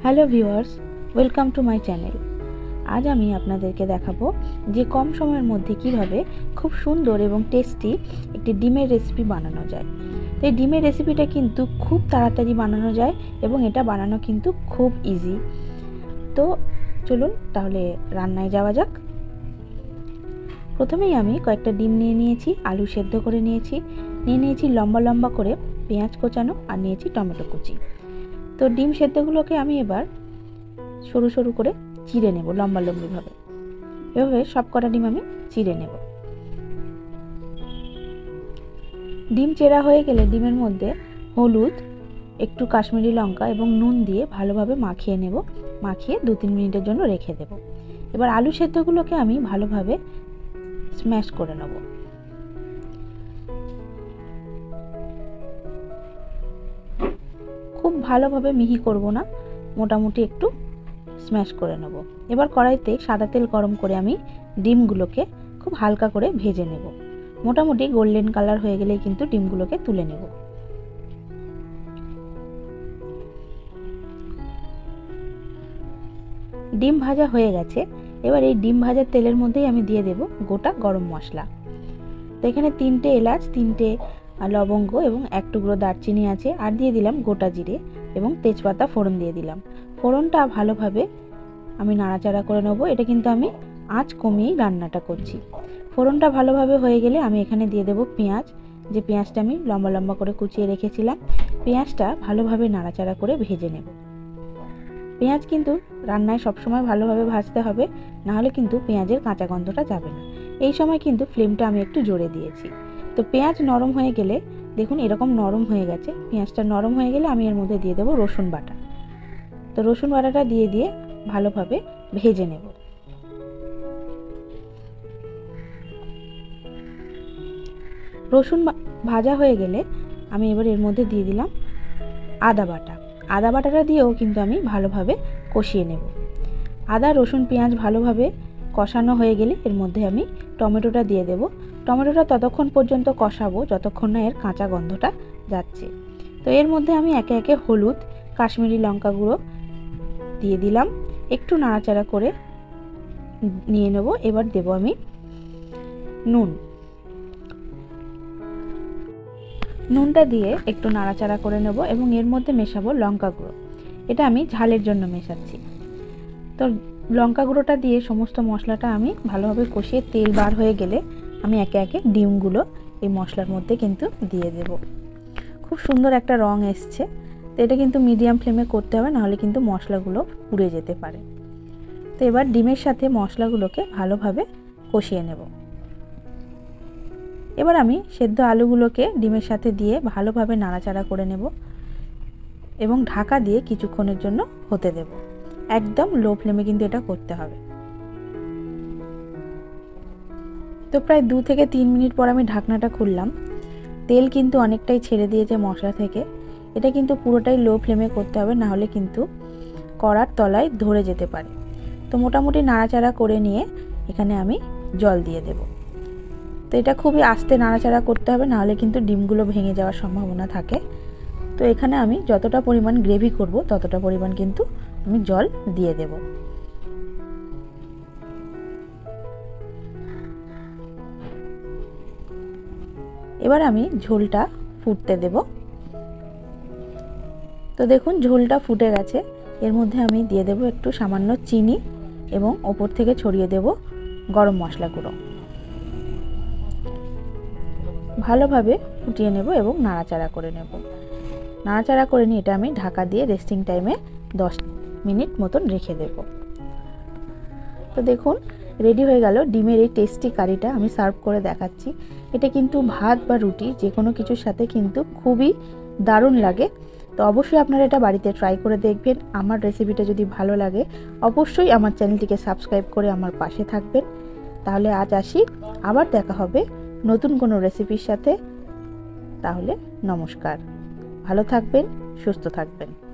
Hello viewers, welcome to my channel. আজ আমি আপনাদেরকে দেখাবো যে কম সময়ের মধ্যে কিভাবে খুব সুন্দর এবং টেস্টি একটি ডিমের রেসিপি বানানো যায়। তো এই ডিমের রেসিপিটা কিন্তু খুব তাড়াতাড়ি বানানো যায় এবং এটা বানানো কিন্তু খুব ইজি। তো চলুন তাহলে রান্নায় যাওয়া যাক। প্রথমেই আমি কয়েকটা ডিম নিয়ে নিয়েছি, আলু সেদ্ধ করে নিয়েছি লম্বা লম্বা করে পেঁয়াজ কোচানো, আর নিয়েছি টমেটো কুচি। তো ডিম সেদ্ধগুলোকে আমি এবার সরু সরু করে চিড়ে নেব, লম্বা লম্বিভাবে। এভাবে সব কটা ডিম আমি চিড়ে নেব। ডিম চেরা হয়ে গেলে ডিমের মধ্যে হলুদ, একটু কাশ্মীরি লঙ্কা এবং নুন দিয়ে ভালোভাবে মাখিয়ে নেব। মাখিয়ে 2-3 মিনিটের জন্য রেখে দেব। এবার আলু সেদ্ধগুলোকে আমি ভালোভাবে স্ম্যাশ করে নেব। খুব ভালোভাবে মিহি করব না, মোটামুটি একটু স্ম্যাশ করে নেব। এবার কড়াইতে সাদা তেল গরম করে আমি ডিমগুলোকে খুব হালকা করে ভেজে নেব। মোটামুটি গোল্ডেন কালার হয়ে গেলেই কিন্তু ডিমগুলোকে তুলে নেব। ডিম ভাজা হয়ে গেছে। এবার এই ডিম ভাজার তেলের মধ্যেই আমি দিয়ে দেব গোটা গরম মশলা। তো এখানে 3টে এলাচ, 3টে লবঙ্গ এবং 1 টুকরো দারচিনি আছে, আর দিয়ে দিলাম গোটা জিরে এবং তেজপাতা ফোড়ন দিয়ে দিলাম। ফোড়নটা ভালোভাবে আমি নাড়াচাড়া করে নেব। এটা কিন্তু আমি আঁচ কমিয়েই রান্নাটা করছি। ফোড়নটা ভালোভাবে হয়ে গেলে আমি এখানে দিয়ে দেব পেঁয়াজ। যে পেঁয়াজটা আমি লম্বা লম্বা করে কুচিয়ে রেখেছিলাম, পেঁয়াজটা ভালোভাবে নাড়াচাড়া করে ভেজে নেব। পেঁয়াজ কিন্তু রান্নায় সবসময় ভালোভাবে ভাজতে হবে, নাহলে কিন্তু পেঁয়াজের কাঁচা গন্ধটা যাবে না। এই সময় কিন্তু ফ্লেমটা আমি একটু জোরে দিয়েছি। তো পেঁয়াজ নরম হয়ে গেলে, দেখুন এরকম নরম হয়ে গেছে, পেঁয়াজটা নরম হয়ে গেলে আমি এর মধ্যে দিয়ে দেবো রসুন বাটা। তো রসুন বাটাটা দিয়ে ভালোভাবে ভেজে নেব। রসুন ভাজা হয়ে গেলে আমি এবার এর মধ্যে দিয়ে দিলাম আদা বাটা। আদা বাটাটা দিয়েও কিন্তু আমি ভালোভাবে কষিয়ে নেব। আদা, রসুন, পেঁয়াজ ভালোভাবে কষানো হয়ে গেলে এর মধ্যে আমি টমেটোটা দিয়ে দেব। টমেটোটা ততক্ষণ পর্যন্ত কষাবো যতক্ষণ না এর কাঁচা গন্ধটা যাচ্ছে। তো এর মধ্যে আমি একে একে হলুদ, কাশ্মীরি লঙ্কা গুঁড়ো দিয়ে দিলাম। একটু নাড়াচাড়া করে নিয়ে নেব। এবার দেব আমি নুনটা দিয়ে একটু নাড়াচাড়া করে নেব এবং এর মধ্যে মেশাবো লঙ্কা গুঁড়ো। এটা আমি ঝালের জন্য মেশাচ্ছি। তো লঙ্কা গুঁড়োটা দিয়ে সমস্ত মশলাটা আমি ভালোভাবে কষিয়ে তেল বার হয়ে গেলে আমি একে একে ডিমগুলো এই মশলার মধ্যে কিন্তু দিয়ে দেব। খুব সুন্দর একটা রং এসছে। তো এটা কিন্তু মিডিয়াম ফ্লেমে করতে হবে, নাহলে কিন্তু মশলাগুলো পুড়ে যেতে পারে। তো এবার ডিমের সাথে মশলাগুলোকে ভালোভাবে কষিয়ে নেব। এবার আমি সেদ্ধ আলুগুলোকে ডিমের সাথে দিয়ে ভালোভাবে নাড়াচাড়া করে নেব এবং ঢাকা দিয়ে কিছুক্ষণের জন্য হতে দেব। একদম লো ফ্লেমে কিন্তু এটা করতে হবে। তো প্রায় 2 থেকে 3 মিনিট পর আমি ঢাকনাটা খুললাম। তেল কিন্তু অনেকটাই ছেড়ে দিয়েছে মশলা থেকে। এটা কিন্তু পুরোটাই লো ফ্লেমে করতে হবে, না হলে কিন্তু কড়ার তলায় ধরে যেতে পারে। তো মোটামুটি নাড়াচাড়া করে নিয়ে এখানে আমি জল দিয়ে দেব। তো এটা খুবই আস্তে নাড়াচাড়া করতে হবে, নাহলে কিন্তু ডিমগুলো ভেঙে যাওয়ার সম্ভাবনা থাকে। তো এখানে আমি যতটা পরিমাণ গ্রেভি করব ততটা পরিমাণ কিন্তু আমি জল দিয়ে দেব। এবার আমি ঝোলটা ফুটতে দেব। তো দেখুন ঝোলটা ফুটে গেছে। এর মধ্যে আমি দিয়ে দেব একটু সামান্য চিনি এবং ওপর থেকে ছড়িয়ে দেব গরম মশলা গুঁড়ো। ভালোভাবে ফুটিয়ে নেব এবং নাড়াচাড়া করে নেব। নাড়াচাড়া করে নিয়ে এটা আমি ঢাকা দিয়ে রেস্টিং টাইমে 10 মিনিট মতন রেখে দেব। তো দেখুন রেডি হয়ে গেল ডিমের এই টেস্টি কারিটা। আমি সার্ভ করে দেখাচ্ছি। এটা কিন্তু ভাত বা রুটি যে কোনো কিছুর সাথে কিন্তু খুবই দারুণ লাগে। তো অবশ্যই আপনারা এটা বাড়িতে ট্রাই করে দেখবেন। আমার রেসিপিটা যদি ভালো লাগে অবশ্যই আমার চ্যানেলটিকে সাবস্ক্রাইব করে আমার পাশে থাকবেন। তাহলে আজ আসি, আবার দেখা হবে নতুন কোনো রেসিপির সাথে। তাহলে নমস্কার, ভালো থাকবেন, সুস্থ থাকবেন।